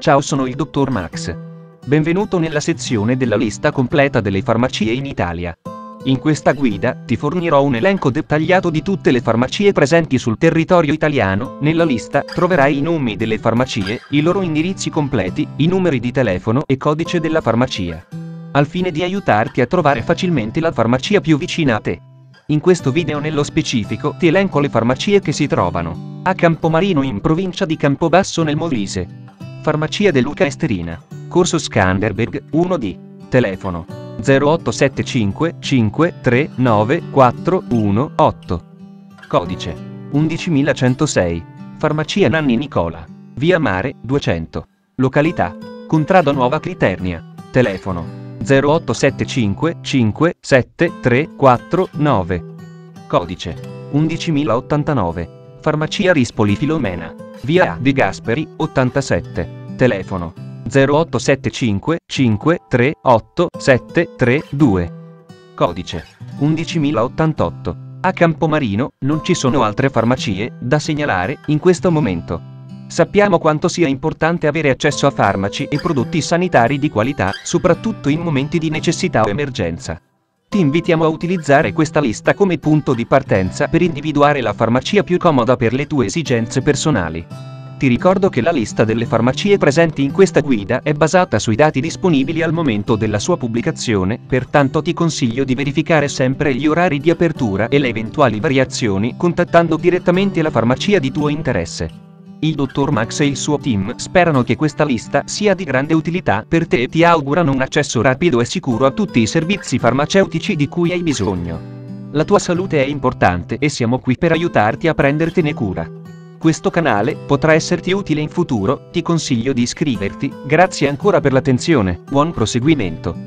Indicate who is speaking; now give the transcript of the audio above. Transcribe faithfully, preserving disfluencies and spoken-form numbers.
Speaker 1: Ciao, sono il dottor Max. Benvenuto nella sezione della lista completa delle farmacie in Italia. In questa guida ti fornirò un elenco dettagliato di tutte le farmacie presenti sul territorio italiano. Nella lista troverai i nomi delle farmacie, i loro indirizzi completi, i numeri di telefono e codice della farmacia, al fine di aiutarti a trovare facilmente la farmacia più vicina a te. In questo video nello specifico ti elenco le farmacie che si trovano a Campomarino in provincia di Campobasso nel Molise. Farmacia De Luca Esterina, Corso Skanderberg uno D, telefono zero otto sette cinque cinque tre nove quattro uno otto, codice undicimilacentosei, Farmacia Nanni Nicola, via Mare duecento, località Contrada Nuova Criternia, telefono zero otto sette cinque cinque sette tre quattro nove, codice undicimilaottantanove, Farmacia Rispoli Filomena, via A. De Gasperi ottantasette, telefono zero otto sette cinque cinque tre otto sette tre due, codice undicimilaottantotto. A Campomarino non ci sono altre farmacie da segnalare in questo momento. Sappiamo quanto sia importante avere accesso a farmaci e prodotti sanitari di qualità, soprattutto in momenti di necessità o emergenza. Ti invitiamo a utilizzare questa lista come punto di partenza per individuare la farmacia più comoda per le tue esigenze personali. Ti ricordo che la lista delle farmacie presenti in questa guida è basata sui dati disponibili al momento della sua pubblicazione, pertanto ti consiglio di verificare sempre gli orari di apertura e le eventuali variazioni contattando direttamente la farmacia di tuo interesse. Il dottor Max e il suo team sperano che questa lista sia di grande utilità per te e ti augurano un accesso rapido e sicuro a tutti i servizi farmaceutici di cui hai bisogno. La tua salute è importante e siamo qui per aiutarti a prendertene cura. Questo canale potrà esserti utile in futuro, ti consiglio di iscriverti. Grazie ancora per l'attenzione, buon proseguimento.